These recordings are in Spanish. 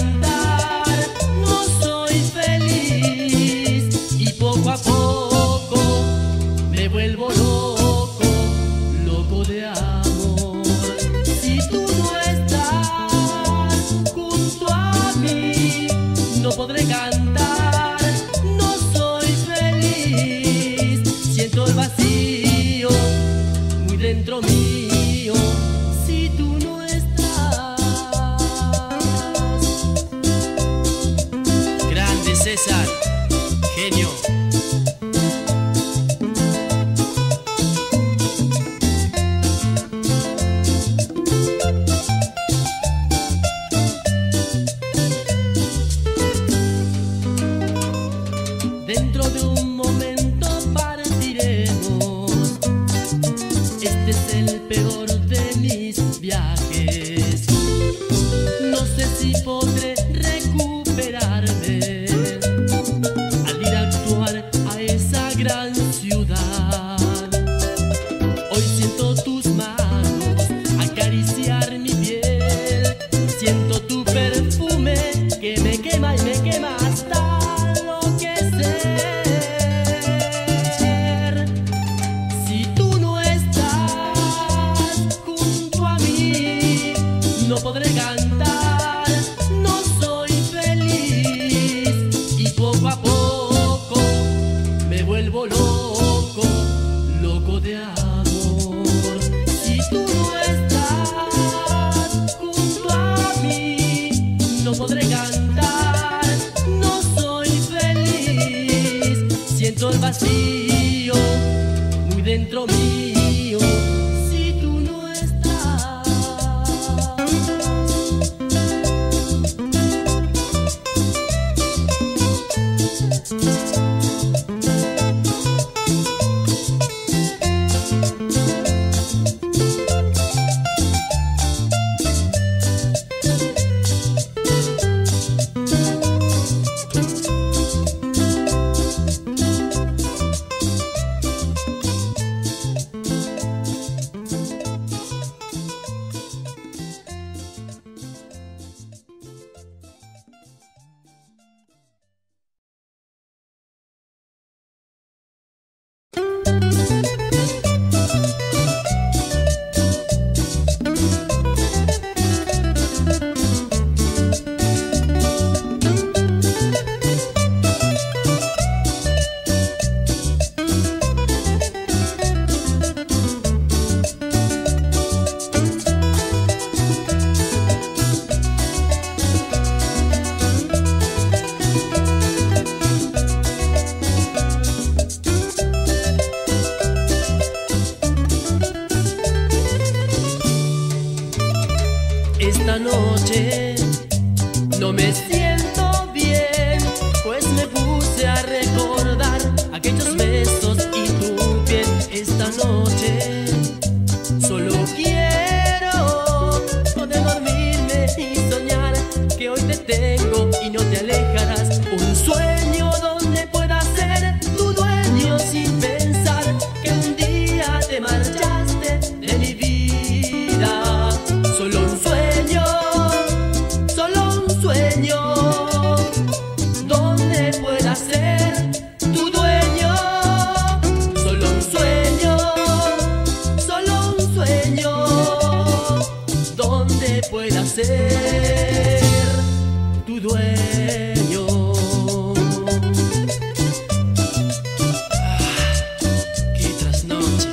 cantar, no soy feliz y poco a poco me vuelvo loco, loco de amor. Si tú no estás junto a mí, no podré cantar, no soy feliz. Siento el vacío muy dentro mío, si tú no estás. Grande César, genio. Dentro de un momento partiremos. Este es el peor de mis viajes. No sé si podré recuperarme al ir a actuar a esa gran ciudad. Hoy siento tus manos acariciar mi piel, siento tu perfume que me quema y me quema hasta enloquecer. Si tú no estás junto a mí, no podré cantar, no soy feliz y poco a poco me vuelvo loco, loco de amor. Si tú no estás junto a mí, no podré cantar, no soy feliz. Siento el vacío muy dentro mío, si tú no estás. Esta noche no me siento bien, pues me puse a recordar aquellos besos y tu piel. Esta noche solo quiero poder dormirme y soñar que hoy te tengo y no te alejarás. Un sueño donde pueda ser tu dueño sin pensar que un día te marchaste de mi vida. Solo un sueño, donde pueda ser tu dueño. Solo un sueño, donde pueda ser tu dueño. Qué trasnoche.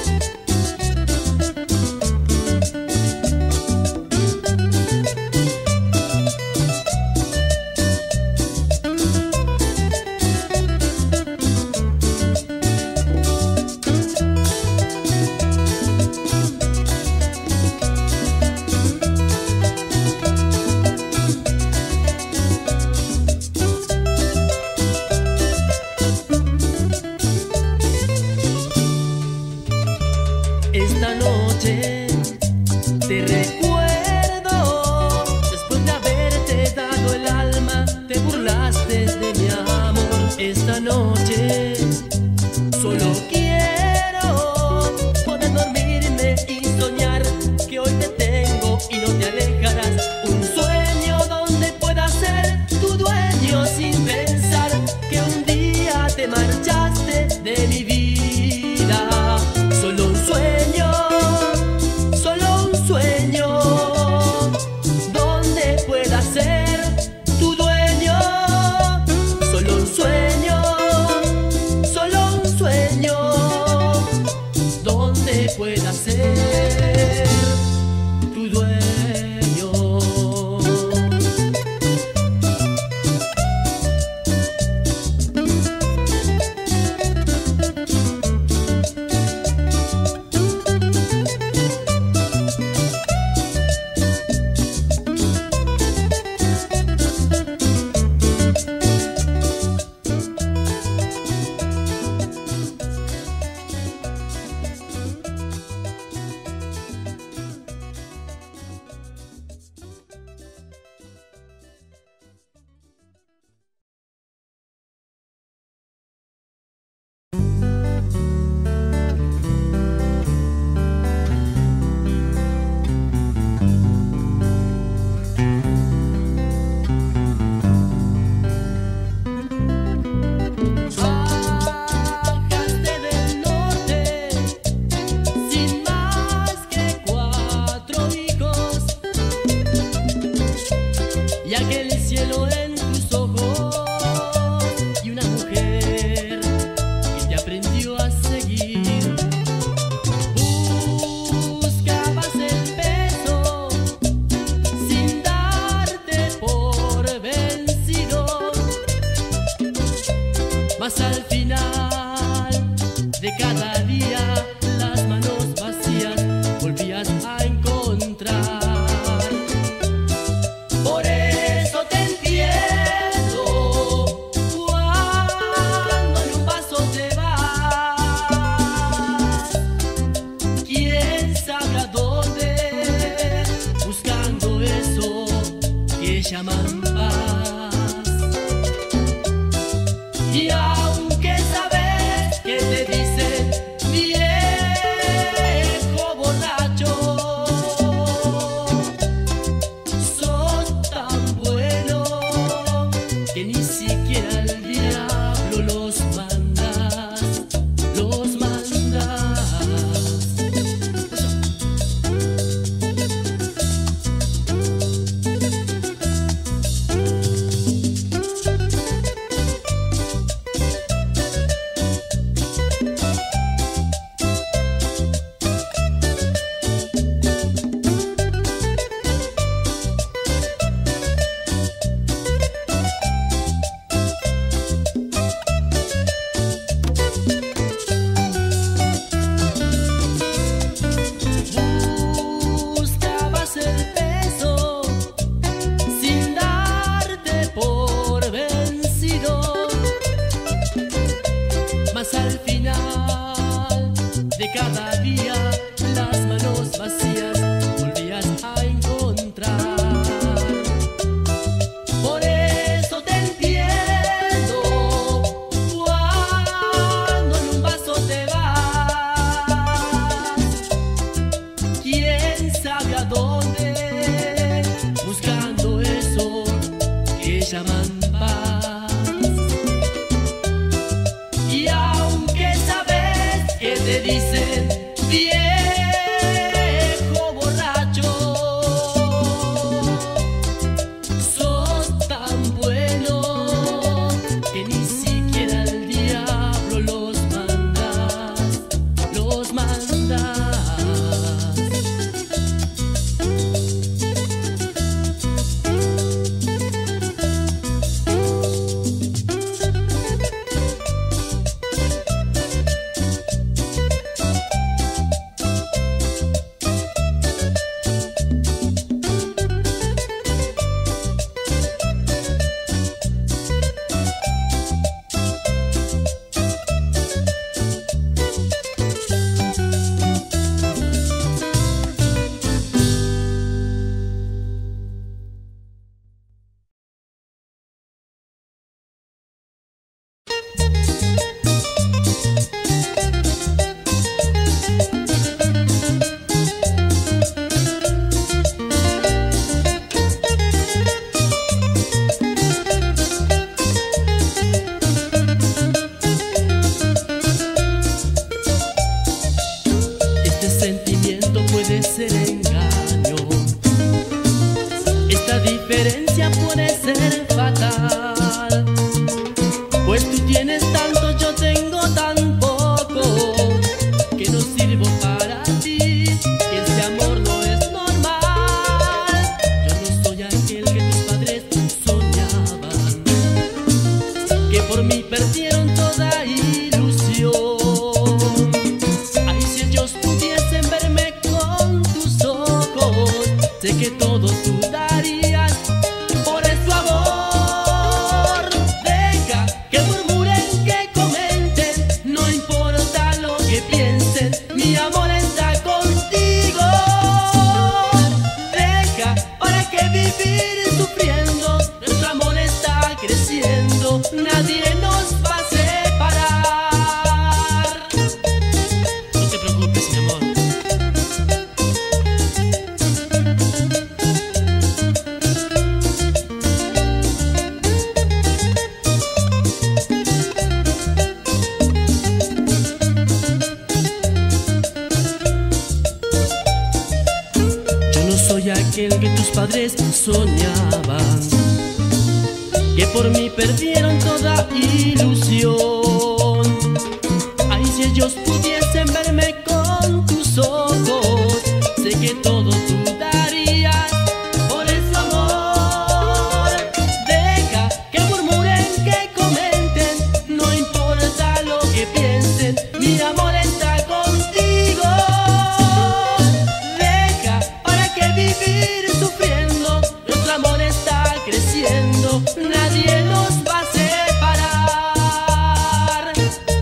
Esta noche te recuerdo, después de haberte dado el alma, te burlaste de mi amor. Esta noche solo quiero poder dormirme y soñar que hoy te tengo y no te alejarás. Un sueño donde pueda ser tu dueño. Solo un sueño, solo un sueño, donde pueda ser tu dueño. Al final de cada día, las manos vacías volvías a encontrar. Por eso te entiendo cuando en un paso te vas. ¿Quién sabe a dónde? Buscando eso que llaman paz. Y aunque sabes que te dicen viejo borracho, sos tan bueno que ni siquiera al diablo los mandas, los mandas. Al final de cada día, las manos vacías volvías a encontrar. Por eso te entiendo cuando en un vaso te vas. ¿Quién sabe a dónde? Buscando eso que llaman paz. Y aunque sabes que te dicen viejo borracho, sos tan bueno que ni siquiera al diablo los mandas, los mandas. día puede ser fatal. Pues tú tienes tanto, yo tengo tan poco, que no sirvo para ti, que ese amor no es normal. Yo no soy aquel que tus padres soñaban, que por mí perdieron toda ilusión. Ay, si ellos pudiesen verme con tus ojos, sé que todo tú darías por su amor. Deja que murmuren, que comenten, no importa lo que piensen, mi amor está contigo. Deja, para qué vivir sufriendo, nuestro amor está creciendo, nadie nos va a separar. No te preocupes, mi amor. Soy aquel que tus padres soñaban, que por mí perdieron toda ilusión. Ay, si ellos pudiesen verme con tus ojos, sé que todo tú darías por ese amor. Deja que murmuren, que comenten, no importa lo que piensen, mi amor está contigo. Vivir sufriendo, nuestro amor está creciendo, nadie nos va a separar.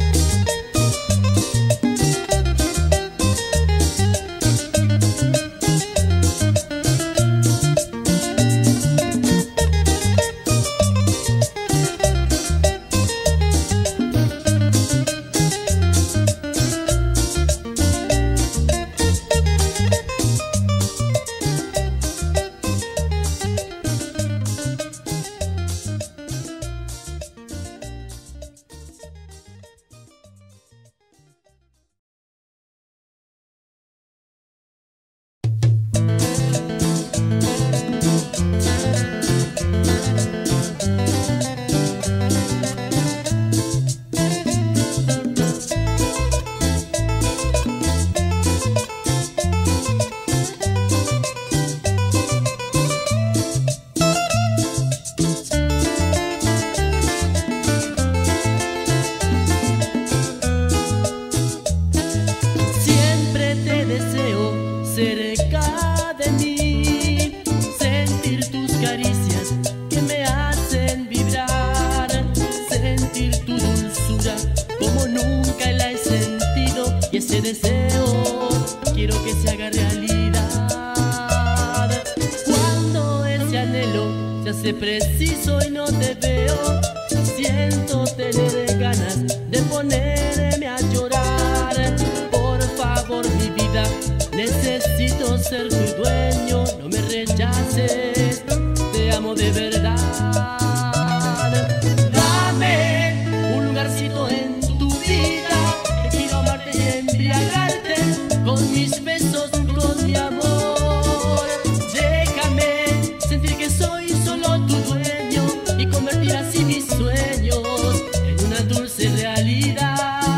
Cerca de mí, sentir tus caricias que me hacen vibrar, sentir tu dulzura como nunca la he sentido, y ese deseo quiero que se haga realidad. Cuando ese anhelo se hace preciso y no te veo, siento tener ganas de ponerme a llorar. Por favor, mi vida, necesito ser tu dueño, no me rechaces, te amo de verdad. Dame un lugarcito en tu vida, que quiero amarte y embriagarte con mis besos, con mi amor. Déjame sentir que soy solo tu dueño y convertir así mis sueños en una dulce realidad.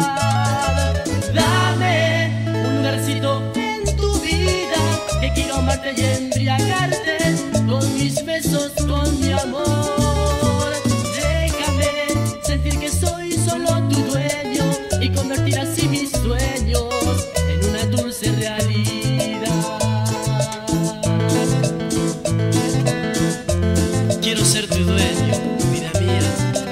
Dame un lugarcito que quiero amarte y embriagarte con mis besos, con mi amor. Déjame sentir que soy solo tu dueño y convertir así mis sueños en una dulce realidad. Quiero ser tu dueño, vida mía.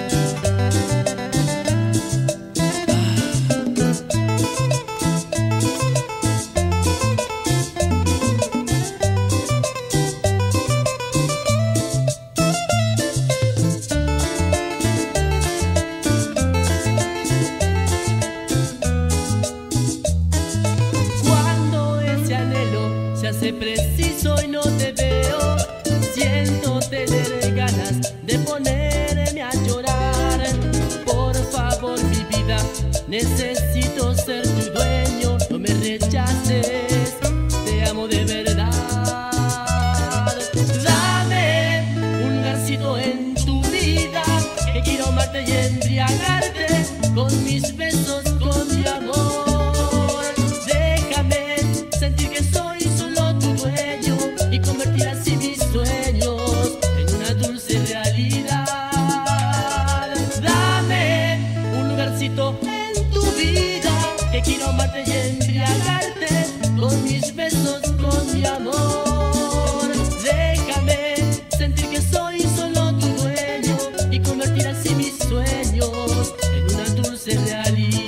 Hace preciso y no te veo, siento tener ganas de poner lugarcito en tu vida, que quiero amarte y embriagarte con mis besos, con mi amor. Déjame sentir que soy solo tu dueño y convertir así mis sueños en una dulce realidad. Dame un lugarcito en tu vida, que quiero amarte y embriagarte con mis besos, con mi amor. Déjame sentir que soy solo tu dueño y convertir así mis sueños en una dulce realidad.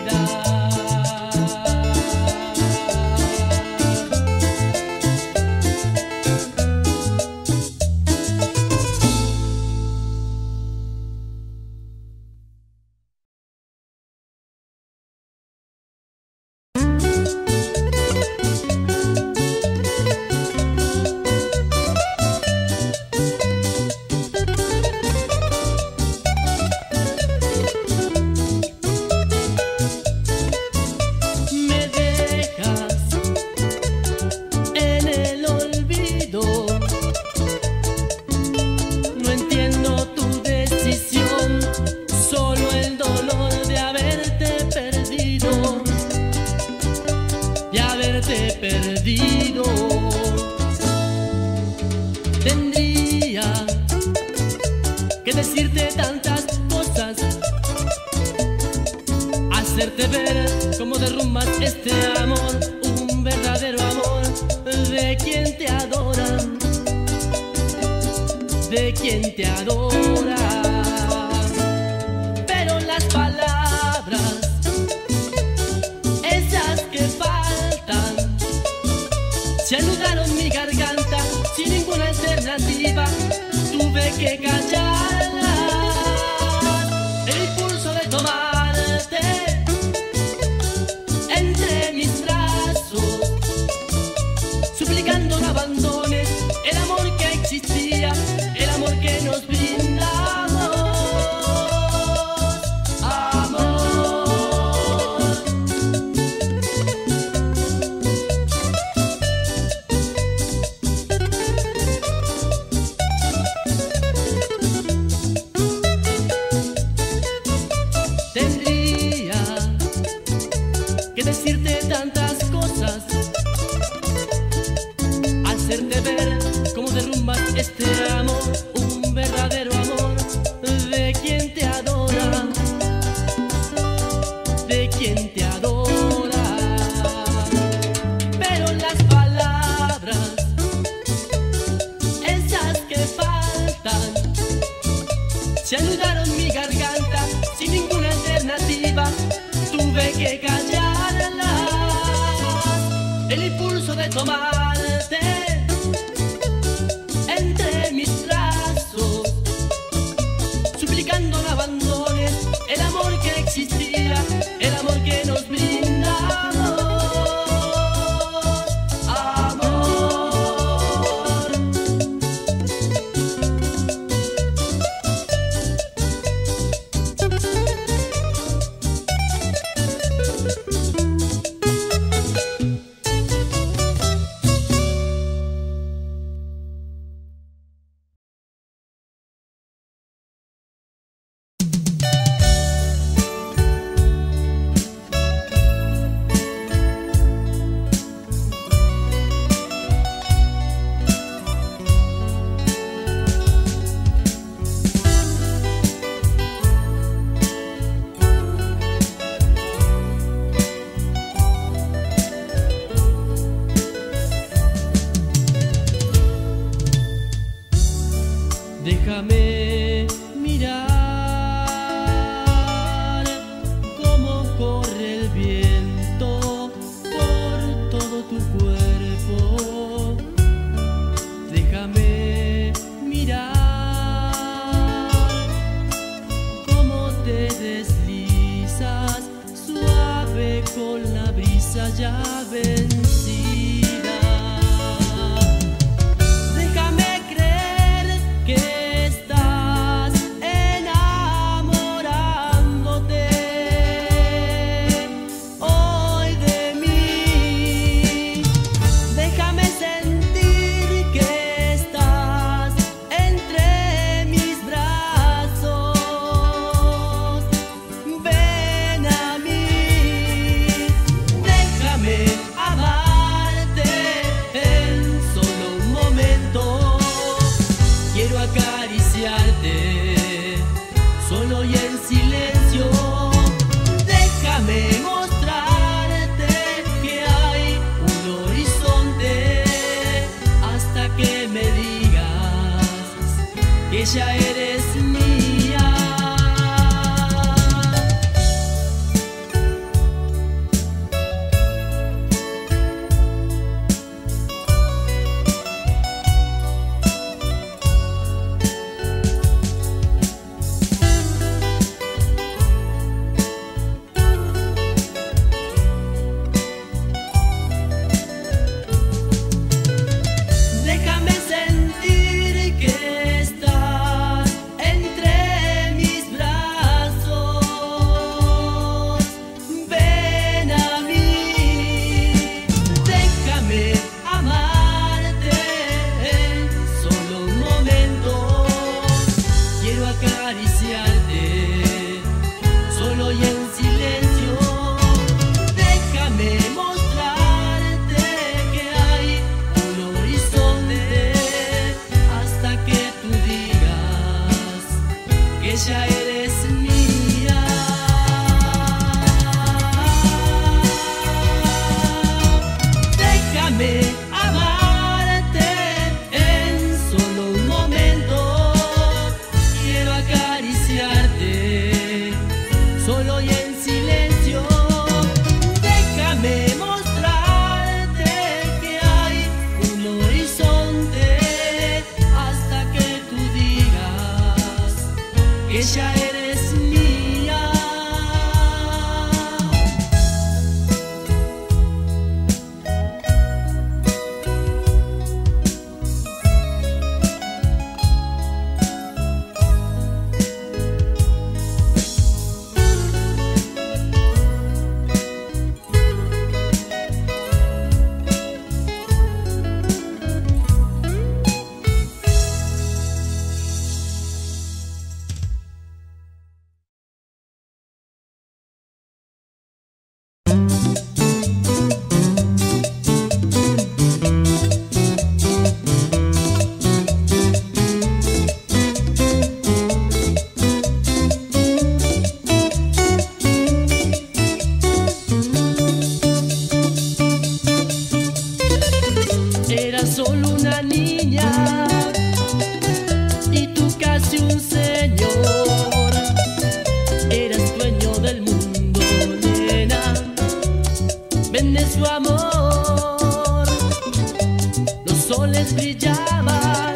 Perdido, tendría que decirte tantas cosas, hacerte ver cómo derrumbas este amor, un verdadero amor de quien te adora, de quien te adora. Pero las palabras, esas que faltan, se anudaron mi garganta sin ninguna alternativa, tuve que callarla. El impulso de tomarte entre mis brazos, suplicando no abandones el amor que existía, el amor que nos brindamos. Decirte tantas cosas, hacerte ver cómo derrumbas este amor, un verdadero amor de quien te adora, de quien te adora. Pero las palabras, esas que faltan, se anudaron mi garganta sin ninguna alternativa, tuve que callar. El impulso de tomarte entre mis brazos, suplicando no abandones el amor que existía, el amor que nos brindamos. Déjame mirar cómo corre el viento por todo tu cuerpo. Déjame mirar cómo te deslizas suave con la brisa ya vencida. Déjame creer que estás enamorándote hoy de mí. Déjame sentir que estás entre mía. Déjame sentir que estás entre mis brazos. Ven a mí, déjame amarte solo un momento. Quiero acariciarte solo y en silencio. Déjame mostrarte que hay un horizonte hasta que tú digas que ya eres mía. Déjame amarte en solo un momento. Quiero acariciarte solo y en silencio. Déjame mostrarte que hay un horizonte hasta que tú digas que ya eres mía. Eras solo una niña y tú casi un señor. Eras dueño del mundo, nena. Vende su amor. Los soles brillaban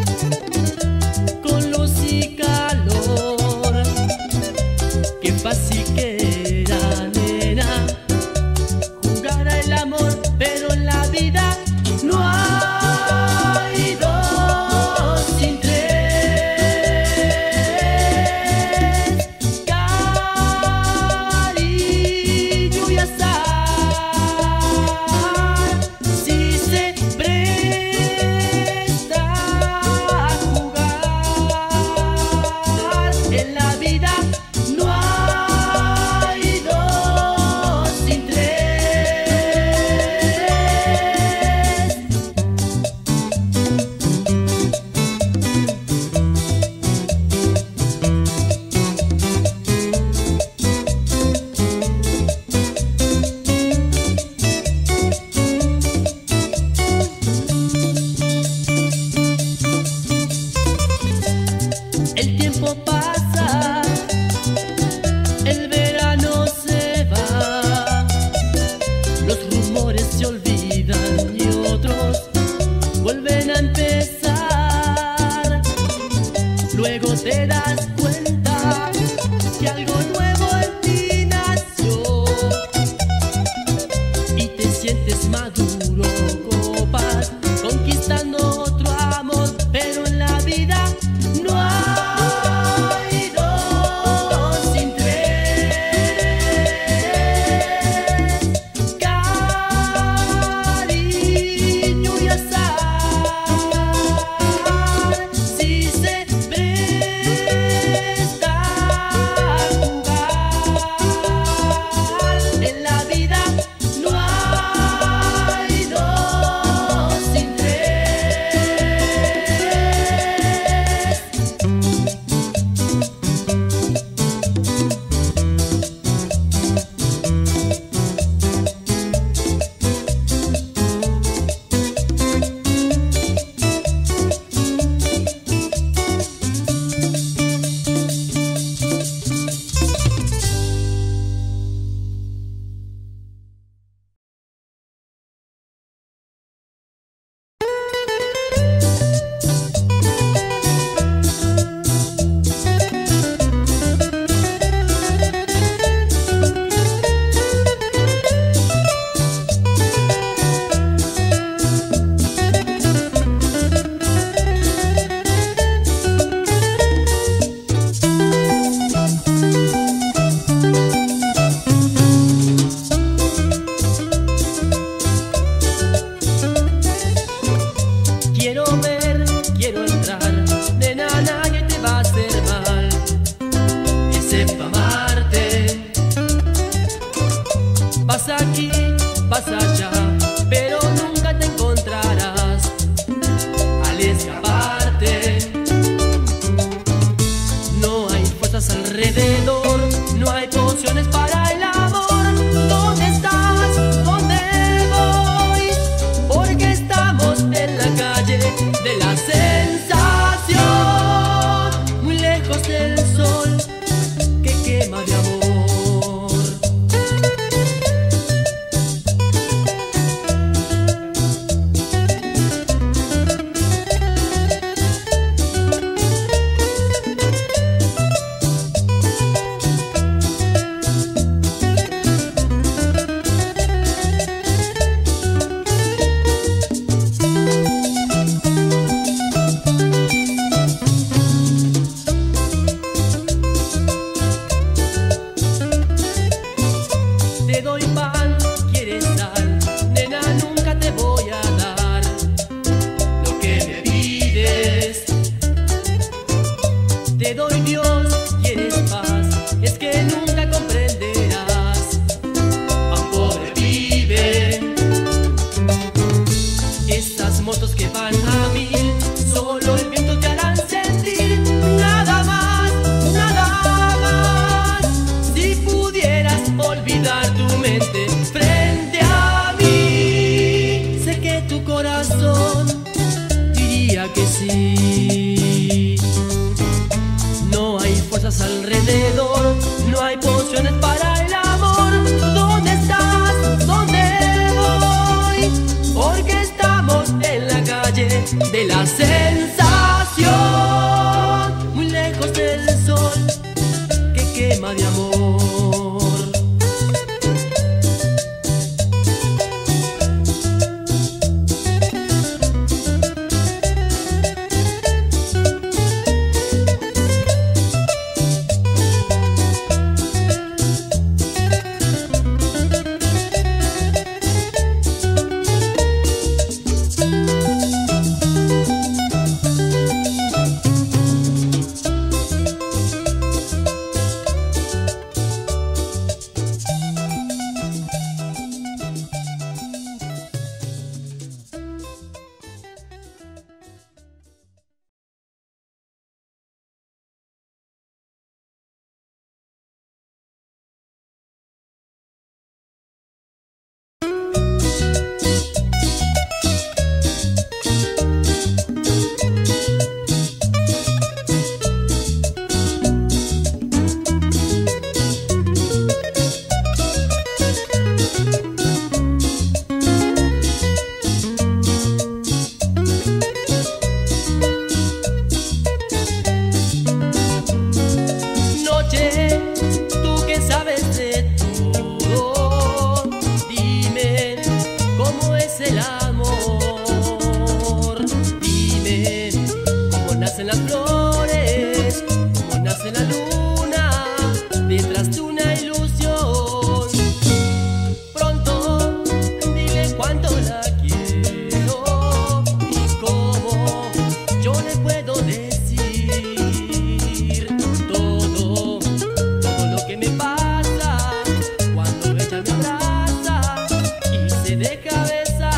con luz y calor. Qué fácil que era, nena, jugar al amor, pero en la vida no hay dos sin tres. Cariño y azar, si se presta a jugar en la vida, no hay dos sin tres. El tiempo pasa, el verano se va, los rumores se olvidan y otros vuelven a empezar. Luego te das cuenta que algo nuevo en ti nació y te sientes maduro, copas, conquistando otro amor, pero en la vida no hay dos sin tres. Cariño y azar, si se presta a jugar lejos del sol que quema de amor. Te doy pan, quieres sal, nena, nunca te voy a dar lo que me pides. Te doy Dios, quieres paz, es que nunca comprenderás a un pobre pibe. Esas motos que van a mil, solo el viento te harán sentir. Nada más, nada más. Si pudieras olvidar tu mente frente a mí, sé que tu corazón diría que sí. No hay fuerzas alrededor, no hay pociones para el amor. ¿Dónde estás? ¿Dónde voy? Porque estamos en la calle de la sensación, muy lejos del sol que quema de amor. Las flores, como nace la luna, detrás de una ilusión. Pronto, dile cuánto la quiero y cómo yo le puedo decir todo lo que me pasa cuando ella me abraza y se deja besar.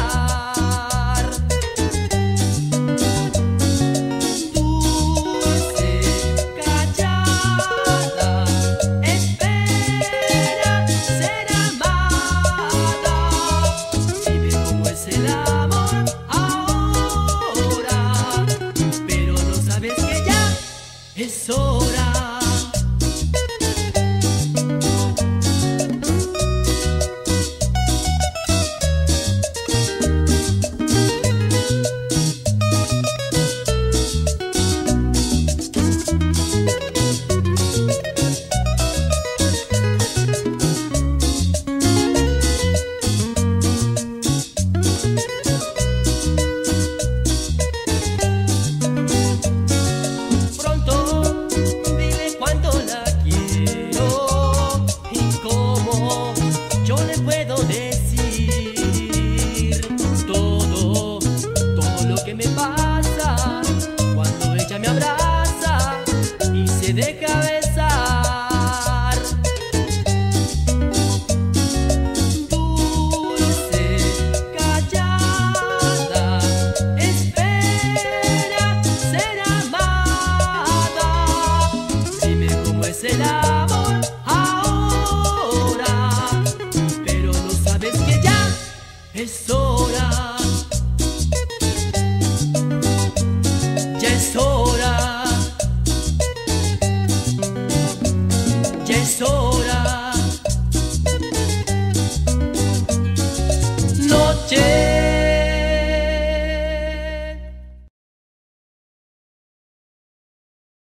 Es hora. Me pasa cuando ella me abraza y se deja besar.